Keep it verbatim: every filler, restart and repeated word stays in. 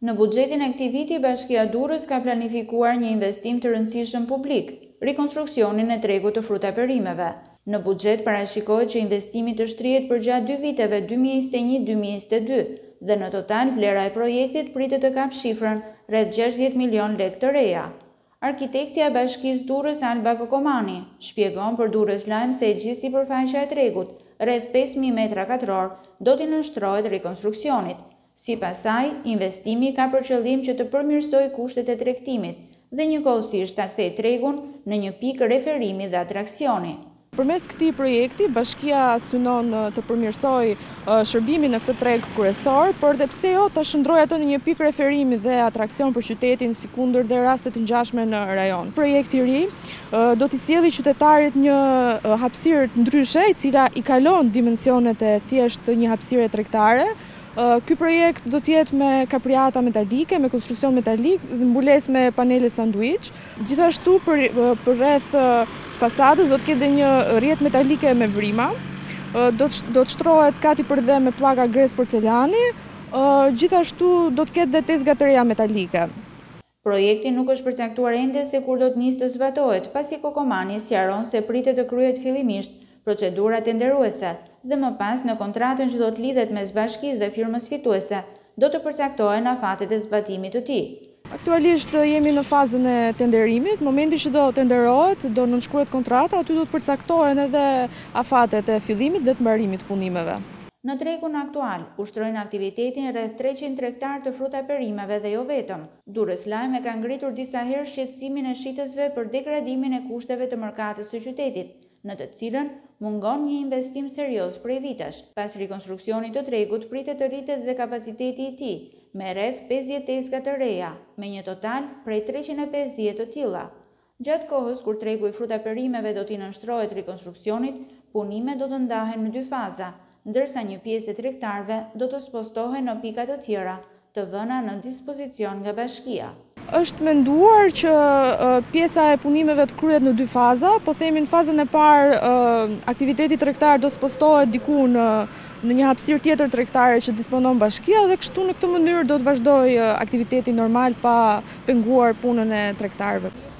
Në buxhetin e këtij viti, Bashkia Durrës ka planifikuar një investim të rëndësishëm publik, rikonstruksionin e tregut të fruta perimeve. Në buxhet parashikohet që investimi të shtrihet përgjatë dy viteve dy mijë e njëzet e një deri dy mijë e njëzet e dy dhe në total vlera e projektit pritet të kapë shifrën rreth gjashtëdhjetë milion lekë të reja. Arkitektja e Bashkisë Durrës Alba Kokomani shpjegon për Durrës Lajm se gjithë sipërfaqja e tregut, rreth pesë mijë metra katror, do t'i nënshtrohet rikonstruksionit. Sipas saj, investimi ka për qëllim që të përmirësojë kushtet e tregtimit dhe njëkohësisht ta kthejë tregun në një pikë referimi dhe atraksioni. Përmes këtij projekti, Bashkia synon të përmirësojë shërbimin në këtë treg kryesor, por edhe pse jo ta shndrojë atë në një pikë referimi dhe atraksion për qytetin, sikundër dhe raste të ngjashme në rajon. Projekti i ri do t'i sjellë qytetarit një hapësirë ndryshe, e cila i kalon dimensionet e thjesht një hapësire tregtare. Ky projekt do t'jetë me kapriata metalike, me konstruksion metalik, mbulesë me panele sanduiç. Gjithashtu për, për rreth fasadës do t'ketë një rrjet metalike me vrima, do të, do të shtrohet kati për dhe me pllaka gres porcelani, gjithashtu do t'ketë dhe tezga të reja metalike. Projekti nuk është përcaktuar ende se kur do të nisë të zbatohet, pasi Kokomani sqaron se pritet të kryhet fillimisht procedura tenderuese dhe më pas në kontratën që do të lidhet mes bashkisë dhe firmës fituese do të përcaktohen afatet e zbatimit të tij. Aktualisht jemi në fazën e tenderimit, momenti që do tenderohet, do nënshkruhet kontrata, aty do të përcaktohen edhe afatet e fillimit dhe të mbarimit të punimeve. Në tregun aktual, ushtrojnë aktivitetin rreth treqind tregtar të fruta perimeve dhe jo vetëm. Durrës Lajm e ka ngritur disa herë shqetësimin e shitësve për degradimin e kushteve të mërkatës së qytetit, në të cilën mungon një investim serioz prej vitesh. Pas rikonstruksionit të tregut pritet të rritet dhe kapaciteti i tij, me rreth pesëdhjetë tezga të reja, me një total prej treqind e pesëdhjetë të tilla. Gjatë kohës kur tregu i fruta perimeve do t'i nënshtrohet rikonstruksionit, punimet do të ndahen në dy faza, ndërsa një pjesë e tregtarëve do të spostohen në pika të tjera, të vëna në dispozicion nga Bashkia. Është menduar që uh, pjesa e punimeve të kryhet në dy faza, po themi në fazën e parë uh, aktiviteti tregtar do spostohet diku në, në një hapësirë tjetër tregtare që disponon Bashkia dhe kështu në këtë mënyrë do të vazhdojë uh, aktiviteti normal pa penguar punën e tregtarëve.